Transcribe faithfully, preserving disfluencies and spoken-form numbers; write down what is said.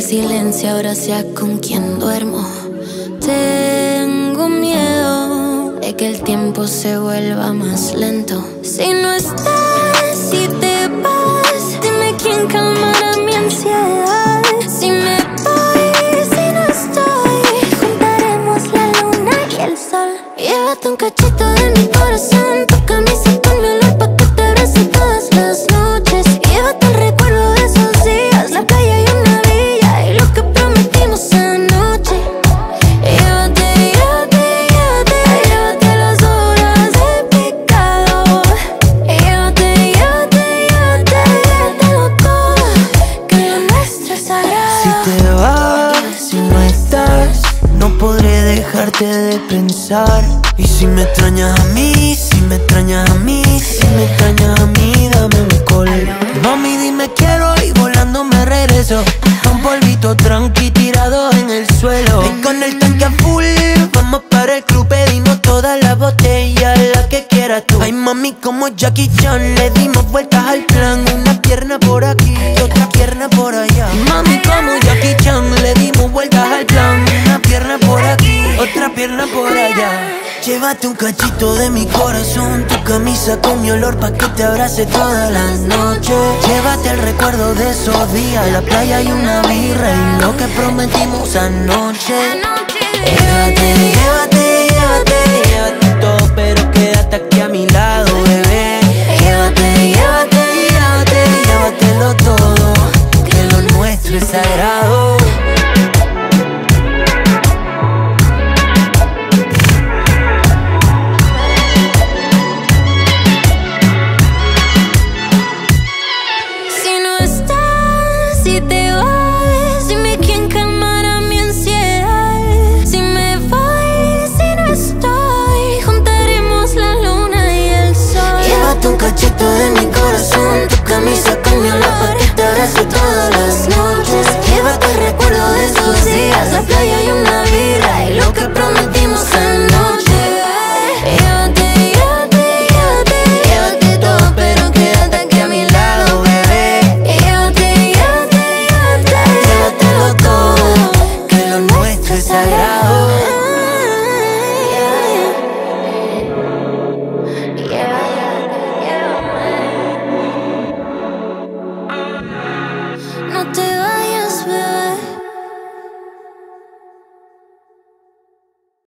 silencio ahora sea con quien duermo. Tengo miedo de que el tiempo se vuelva más lento. Si no estás, si te vas, dime quién calmará mi ansiedad. Si me voy, si no estoy, juntaremos la luna y el sol. Llévate un cachito de mi corazón, tu camisa con mi olor pa' que te abrace todas las noches. Llévate el recuerdo de esos días, la playa y una villa y lo que prometimos anoche. Llévate, llévate, llévate, llévate las horas de pecado. Llévate, llévate, llévate, llévatelo todo, que lo nuestro es sagrado. Si te vas, si no estás, no podré dejarte de pensar. Y si me extrañas a mí, si me extrañas a mí, si me extrañas a mí, dame un call. Mami, dime quiero y volando me regreso. Un polvito tranqui tirado en el suelo. Y con el tanque a full, vamos para el club, pedimos todas las botellas, la que quieras tú. Ay mami, como Jackie Chan, le dimos vueltas al plan. Una pierna por aquí y otra pierna por allá. Y mami, como Jackie Chan, le dimos vueltas al plan. Una pierna por aquí, otra pierna por allá. Llévate un cachito de mi corazón, tu camisa con mi olor pa' que te abrace todas las noches. Llévate el recuerdo de esos días, la playa y una birra y lo que prometimos anoche. Llévate, llévate, llévate, llévate todo, pero quédate aquí a mi lado, bebé. Llévate, llévate, llévate, llévatelo todo, que lo nuestro es sagrado. Si te vas, dime quién calmará mi ansiedad. Si me voy, si no estoy, juntaremos la luna y el sol. Llévate un cachito de mi corazón, tu camisa con mi olor pa' que te abrace todas las noches. Llévate